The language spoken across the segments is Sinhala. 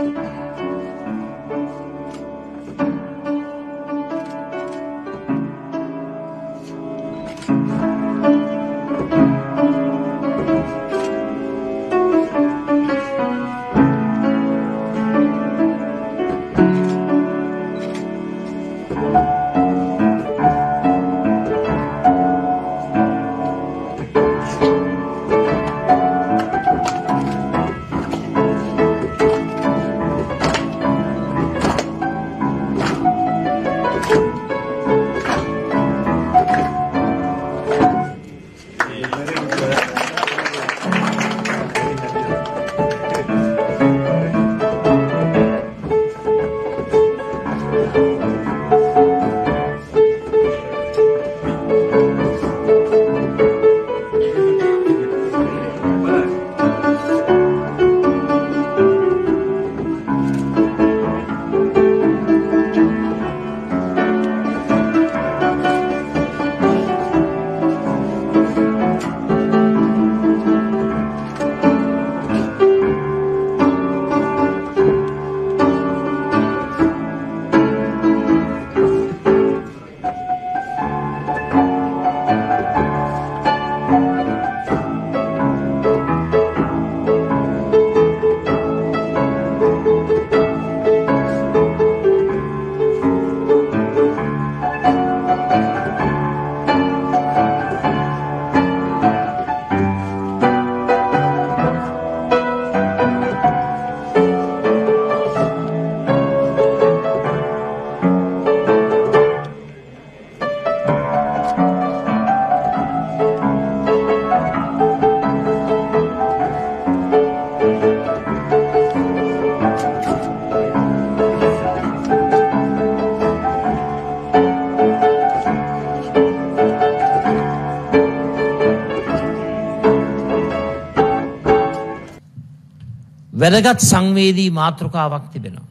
වැදගත් සංවේදී මාතෘකාවක් තිබෙනවා.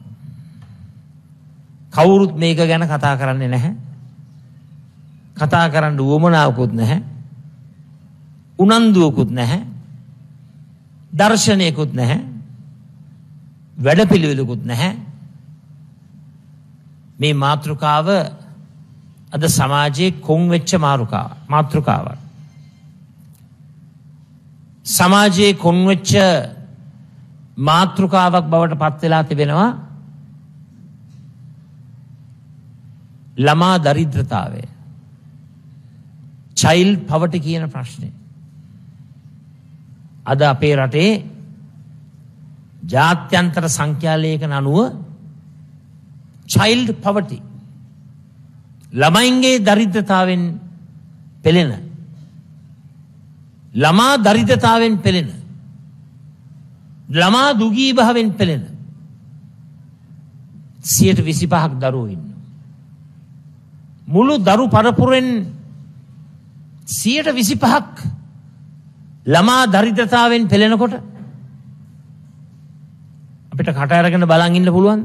කවුරුත් මේක ගැන කතා කරන්නේ නැහැ. කතා කරන්න උවමනාවකුත් නැහැ. උනන්දුවකුත් නැහැ. දර්ශනයකුත් නැහැ. වැඩපිළිවෙලකුත් නැහැ. මේ මාතෘකාව අද සමාජයේ කොන් වෙච්ච මාතෘකාවක්. සමාජයේ කොන් වෙච්ච මාතෘකාවක් බවට පත් වෙලා තිබෙනවා ළමා දරිද්‍රතාවය. චයිල්ඩ් පවර්ටි කියන ප්‍රශ්නේ. අද අපේ රටේ ජාත්‍යන්තර සංඛ්‍යා ලේඛන අනුව චයිල්ඩ් පවර්ටි ළමයින්ගේ දරිද්‍රතාවෙන් පෙළෙන ළමා දරිද්‍රතාවෙන් පෙළෙන ළමා දුගී භාවයෙන් පෙළෙන 25% දරුවෝ ඉන්නවා. මුළු දරු පරපුරෙන් 25% ළමා දරිද්‍රතාවෙන් පෙළෙනකොට අපිට කට අරගෙන බලන් ඉන්න පුළුවන්ද?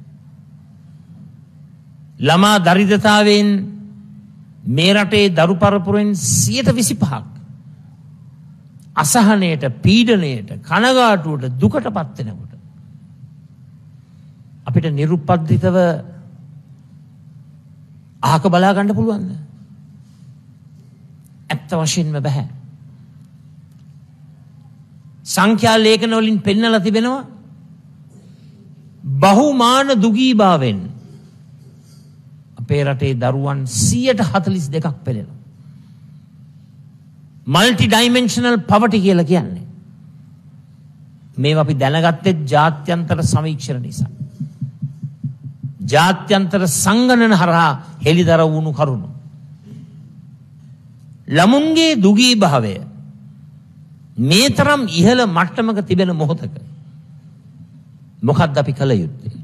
ළමා දරිද්‍රතාවෙන් මේ රටේ දරු පරපුරෙන් 25% අසහනයට, පීඩනයට, කනගාටුවට, දුකට පත් වෙනකොට අපිට නිරුපද්‍රිතව අහක බලා ගන්න පුළුවන්ද? ඇත්ත වශයෙන්ම බෑ. සංඛ්‍යා ලේඛන වලින් පෙන්නලා තිබෙනවා බහුමාන දුගීභාවයෙන් අපේ රටේ දරුවන් 142ක් පෙළෙනවා. මල්ටි ඩයිමෙන්ෂනල් පවර්ටි කියලා කියන්නේ. මේවා අපි දැනගත්තේ ජාත්‍යන්තර සමීක්ෂණ නිසා. ජාත්‍යන්තර සංගණන හරහා හෙළිදරව් වුණු කරුණු. ළමුන්ගේ දුගී භාවය මේ තරම් ඉහළ මට්ටමක තිබෙන මොහොතක මොකක්ද අපි කළ යුත්තේ?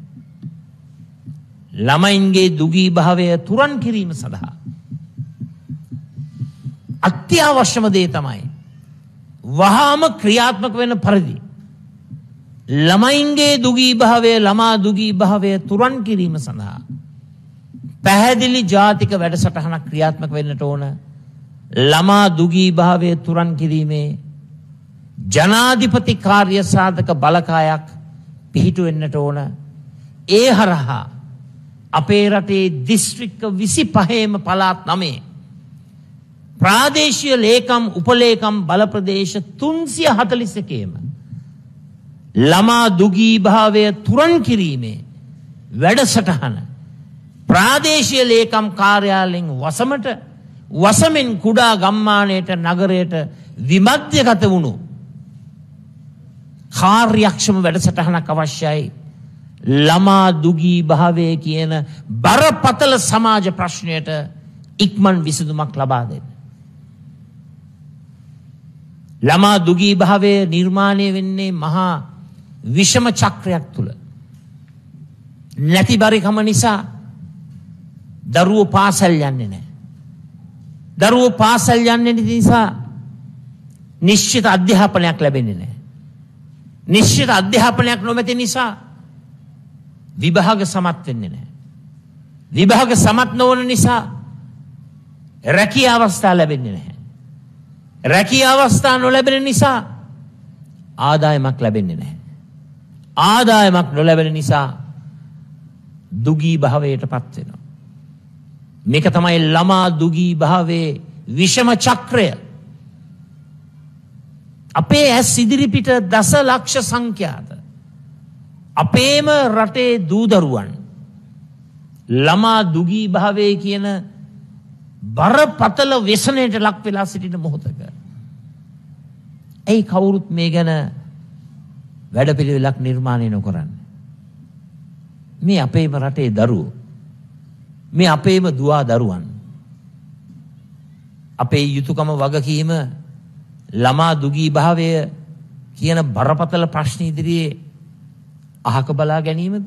ළමයින්ගේ දුගී භාවය තුරන් කිරීම සඳහා අත්‍යවශ්‍යම දේ තමයි වහාම ක්‍රියාත්මක වෙන පරිදි ළමයින්ගේ දුගී භාවය, ළමා දුගී භාවය තුරන් කිරීම සඳහා පැහැදිලි ජාතික වැඩසටහනක් ක්‍රියාත්මක වෙන්නට ඕන. ළමා දුගී භාවය තුරන් කිරීමේ ජනාධිපති කාර්ය සාධක බලකායක් පිහිටු වෙන්නට ඕන. ඒ හරහා අපේ රටේ දිස්ත්‍රික්ක 25ම පළාත් 9 ප්‍රාදේශීය ලේකම් උපලේකම් බල ප්‍රදේශ 341ම ළමා දුගී භාවය තුරන් කිරීමේ වැඩසටහන ප්‍රාදේශීය ලේකම් කාර්යාලයෙන් වසමෙන් කුඩා ගම්මානයට නගරයට විමධ්‍යගත වුණු කාර්යක්ෂම වැඩසටහනක් අවශ්‍යයි. ළමා දුගී භාවය කියන බරපතල සමාජ ප්‍රශ්නයට ඉක්මන් විසඳුමක් ලබා දෙන්න. ළමා දුගී භාවය නිර්මාණය වෙන්නේ මහා විෂම චක්‍රයක් තුල. නැතිබරිකම නිසා දරුවෝ පාසල් යන්නේ නැහැ. දරුවෝ පාසල් යන්නේ නිසා නිශ්චිත අධ්‍යාපනයක් ලැබෙන්නේ නැහැ. නිශ්චිත අධ්‍යාපනයක් නොමැති නිසා විභාග සමත් වෙන්නේ නැහැ. විභාග සමත් නොවන නිසා රැකියා අවස්ථා ලැබෙන්නේ නැහැ. රැකියා අවස්ථා නොලැබෙන නිසා ආදායමක් ලැබෙන්නේ නැහැ. ආදායමක් නොලැබෙන නිසා දුගී භාවයටපත් වෙනවා. මේක තමයි ළමා දුගී භාවයේ විෂම චක්‍රය. අපේ ඇස් ඉදිරිපිට දසලක්ෂ සංඛ්‍යාත අපේම රටේ දූදරුවන් ළමා දුගී භාවයේ කියන බරපතල ව්‍යසනයට ලක් වෙලා සිටින මොහොතක ඒ කවුරුත් මේ ගැන වැඩපිළිවෙලක් නිර්මාණය නොකරන්නේ. මේ අපේම රටේ දරුවෝ, මේ අපේම දුවා දරුවන්, අපේ යුතුයකම වගකීම ළමා දුගී භාවය කියන බරපතල ප්‍රශ්න ඉදිරියේ අහක බලා ගැනීමද?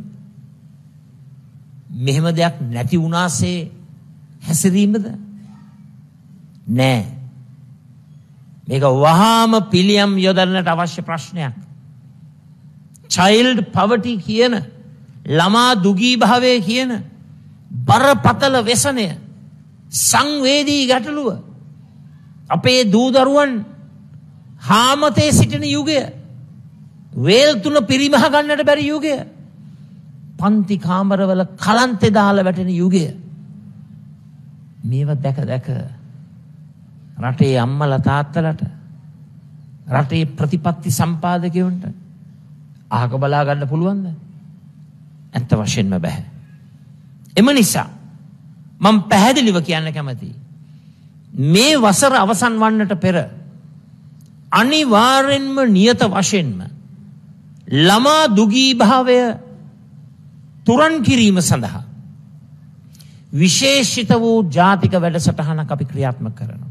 මෙහෙම දෙයක් නැති වුණාසේ හැසිරීමද? නෑ. මේක වහාම පිළියම් යොදන්නට අවශ්‍ය ප්‍රශ්නයක්. චයිල්ඩ් පවර්ටි කියන ළමා දුගී භාවය කියන බරපතල ව්‍යසනය සංවේදී ගැටලුව අපේ දූ දරුවන් හාමතේ සිටින යුගය, වේල් තුන පිරිමහ ගන්නට බැරි යුගය, පන්ති කාමරවල කලන්තේ දාලා වැටෙන යුගය. මේව දැක දැක රටේ අම්මලා තාත්තලාට, රටේ ප්‍රතිපත්ති සම්පාදකයන්ට අහක බලා ගන්න පුළුවන්ද? ඇත්ත වශයෙන්ම බෑ. එම නිසා මම පැහැදිලිව කියන්න කැමතියි, මේ වසර අවසන් වන්නට පෙර අනිවාර්යෙන්ම නියත වශයෙන්ම ළමා දුගී භාවය තුරන් කිරීම සඳහා විශේෂිත වූ ජාතික වැඩසටහනක් අපි ක්‍රියාත්මක කරනවා.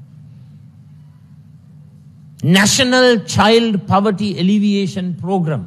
National Child Poverty Alleviation Program.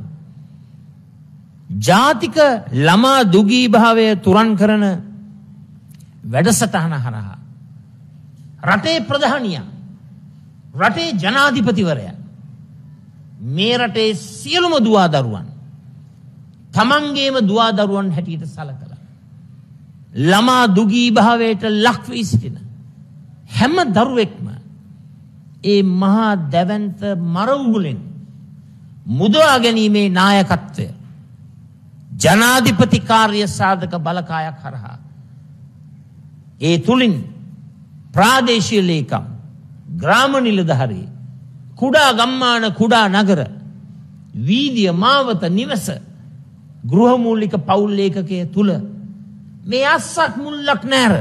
ජාතික ළමා දුගී භාවය තුරන් කරන වැඩසටහන හරහා රටේ ප්‍රධානියා, රටේ ජනාධිපතිවරයා මේ රටේ සියලුම දුවා දරුවන් තමන්ගේම දුවා දරුවන් හැටියට සලකලා ළමා දුගී භාවයට ලක් වී සිටින හැම දරුවෙක්ම ඒ මහා දැවැන්ත මරවුලෙන් මුදවා ගැනීමේ නායකත්වය ජනාධිපති කාර්ය සාධක බලකායක් හරහා ඒ තුලින් ප්‍රාදේශීය ලේකම්, ග්‍රාම නිලධාරී, කුඩා ගම්මාන, කුඩා නගර, වීදිය, මාවත, නිවස, ගෘහමූලික පවුල් ලේකකයේ තුල මේ අස්සක් මුල්ලක් නැර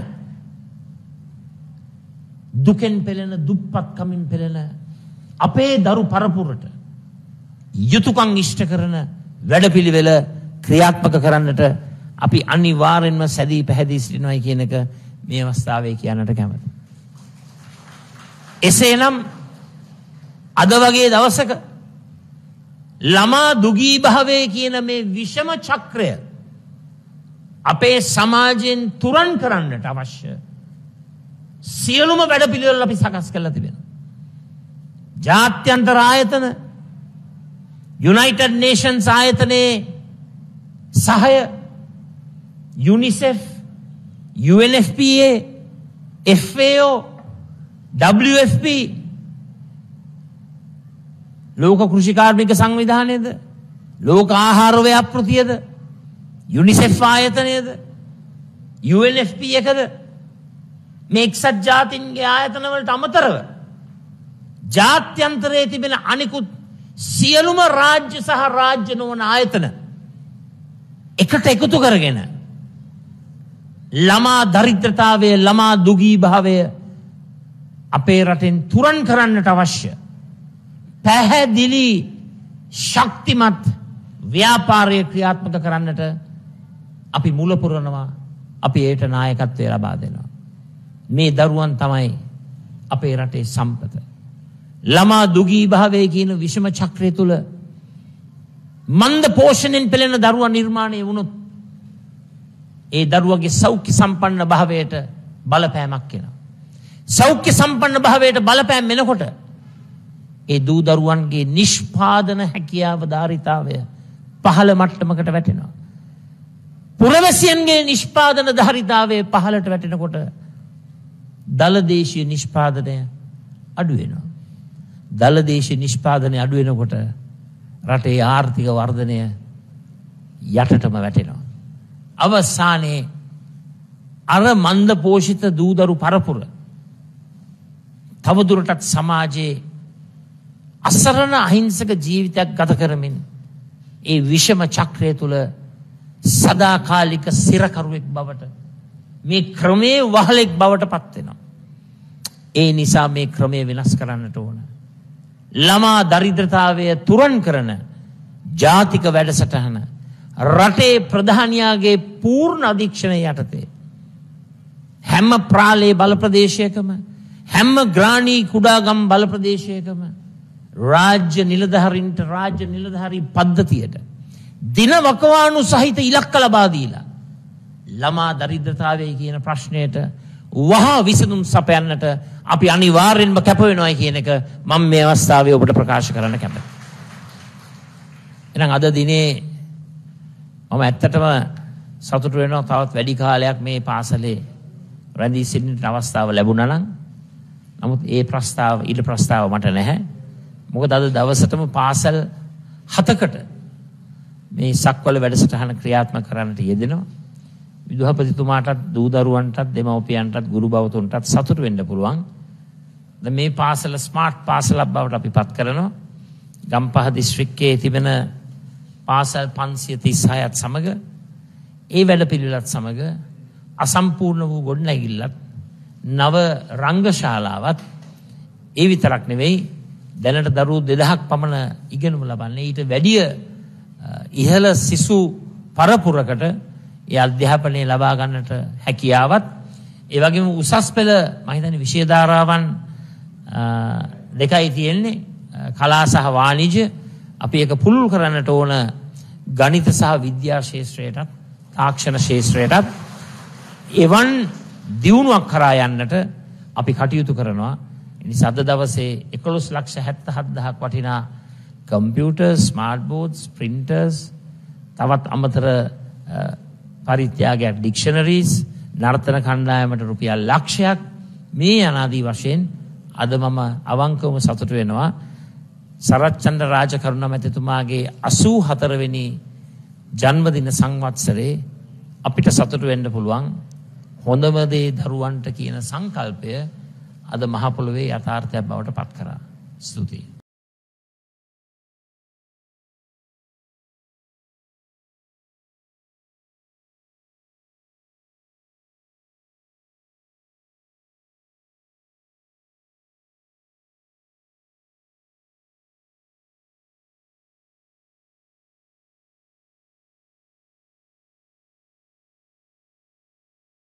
දුකෙන් පෙළෙන, දුප්පත්කමින් පෙළෙන අපේ දරු පරපුරට යුතුයකම් ඉෂ්ට කරන වැඩපිළිවෙල ක්‍රියාත්මක කරන්නට අපි අනිවාර්යෙන්ම සැදී පැහැදී සිටිනවායි කියන එක මේ අවස්ථාවේ කියන්නට කැමතියි. එසේනම් අද වගේ දවසක ළමා දුගී භාවය කියන මේ විෂම චක්‍රය අපේ සමාජයෙන් තුරන් කරන්නට අවශ්‍ය සියලුම වැඩපිළිවෙළ අපි සකස් කරලා තිබෙනවා. ජාත්‍යන්තර ආයතන, යුනයිටඩ් නේෂන්ස් ආයතනයේ සහය, UNICEF, UNFPA, FAO, WFP, ලෝක කෘෂි කාර්මික සංවිධානයේද, ලෝක ආහාර ව්‍යාපෘතියද? යුනිසෙෆ් ආයතනයද? UNFP එකද? මේ එක්සත් ජාතීන්ගේ ආයතන වලට අමතරව ජාත්‍යන්තරයේ තිබෙන අනිකුත් සියලුම රාජ්‍ය සහ රාජ්‍ය නොවන ආයතන එකට එකතු කරගෙන ළමා දරිද්‍රතාවය, ළමා දුගී භාවය අපේ රටෙන් තුරන් කරන්නට අවශ්‍ය පැහැදිලි ශක්තිමත් ව්‍යාපාරය ක්‍රියාත්මක කරන්නට අපි මුල පුරනවා. අපි ඒට නායකත්වය ලබා දෙනවා. මේ දරුවන් තමයි අපේ රටේ සම්පත. ළමා දුගී භාවය කියන විෂම චක්‍රය තුල මන්ද පෝෂණයෙන් පෙළෙන දරුවා නිර්මාණය වුණොත් ඒ දරුවගේ සෞඛ්‍ය සම්පන්න භාවයට බලපෑමක් වෙනවා. සෞඛ්‍ය සම්පන්න භාවයට බලපෑම් වෙනකොට ඒ දූ දරුවන්ගේ නිෂ්පාදන හැකියාව ධාරිතාවය පහළ මට්ටමකට වැටෙනවා. පුරවැසියන්ගේ නිෂ්පාදන ධාරිතාවය පහළට වැටෙනකොට දලදේශීය නිෂ්පාදනය අඩු වෙනවා. දලදේශීය නිෂ්පාදනය අඩු වෙනකොට රටේ ආර්ථික වර්ධනය යටටම වැටෙනවා. අවසානයේ අර මන්ද පෝෂිත දූදරු පරපුර තවදුරටත් සමාජයේ අසරණ අහිංසක ජීවිතයක් ගත කරමින් ඒ විෂම චක්‍රය තුල සදාකාලික සිරකරුවෙක් බවට මේ ක්‍රමයේ වහලෙක් බවට පත් වෙනවා. ඒ නිසා මේ ක්‍රමය වෙනස් කරන්නට ඕන. ළමා දරිද්‍රතාවය තුරන් කරන ජාතික වැඩසටහන රටේ ප්‍රධානියාගේ පූර්ණ අධීක්ෂණය යටතේ හැම ප්‍රාලේ බල ප්‍රදේශයකම හැම ග්‍රාණී කුඩාගම් බල ප්‍රදේශයකම රාජ්‍ය නිලධාරීන්ට රාජ්‍ය නිලධාරී පද්ධතියට දින වකවානු සහිත ඉලක්ක ලබා දීලා ළමා දරිද්‍රතාවය කියන ප්‍රශ්නයට වහා විසඳුම් සපයන්නට අපි අනිවාර්යෙන්ම කැප වෙනවා කියන එක මම මේ අවස්ථාවේ ඔබට ප්‍රකාශ කරන්න කැමතියි. එහෙනම් අද දිනේ මම ඇත්තටම සතුටු වෙනවා තවත් වැඩි කාලයක් මේ පාසලේ රැඳී සිටින්නට අවස්ථාව ලැබුණා නම්. නමුත් ඒ ප්‍රස්තාව මට නැහැ. මොකද අද දවසටම පාසල් 7කට මේ සක්වල වැඩසටහන ක්‍රියාත්මක කරන්නට යෙදෙනවා. විදුහපතිතුමාටත් දූ දරුවන්ටත් දෙමව්පියන්ටත් ගුරු භවතුන්ටත් සතුටු වෙන්න පුළුවන්. දැන් මේ පාසල ස්මාර්ට් පාසලක් බවට අපි පත් කරනවා. ගම්පහ දිස්ත්‍රික්කයේ තිබෙන පාසල් 536ත් සමග ඒ වැඩපිළිවෙලත් සමග අසම්පූර්ණ වූ ගොඩනැගිල්ලත් නව රංගශාලාවත් ඒ විතරක් නෙවෙයි දැනට දරුවෝ 2000ක් පමණ ඉගෙනුම ලබන්නේ ඊට වැඩිය ඉහළ සිසු පරපුරකට ඒ අධ්‍යාපනය ලබා ගන්නට හැකියාවත් ඒ වගේම උසස් පෙළ මම හිතන්නේ විෂය ධාරාවන් දෙකයි තියෙන්නේ කලා සහ වාණිජ්‍ය අපි ඒක පුළුල් කරන්නට ඕන ගණිත සහ විද්‍යා ශාස්ත්‍රයටත් තාක්ෂණ ශාස්ත්‍රයටත් එවන් දියුණුවක් කරා යන්නට අපි කටයුතු කරනවා. ඒ නිසා අද දවසේ 11,77,000ක් වටිනා කම්පියුටර්, ස්මාර්ට් බෝඩ්ස්, ප්‍රින්ටර්ස්, තවත් අමතර පරිත්‍යාගයක් ඩික්ෂනරිස්, නර්තන කණ්ඩායමට රුපියල් ලක්ෂයක් මේ අනාදී වශයෙන් අද මම අවංකවම සතුටු වෙනවා. සරච්චන්ද්‍ර රාජකරුණ මැතිතුමාගේ 84 වෙනි ජන්මදින සංවත්සරේ අපිට සතුටු වෙන්න පුළුවන්. හොඳම දේ දරුවන්ට කියන සංකල්පය අද මහ පොළොවේ යථාර්ථයක් බවට පත් කරා. ස්තුතියි.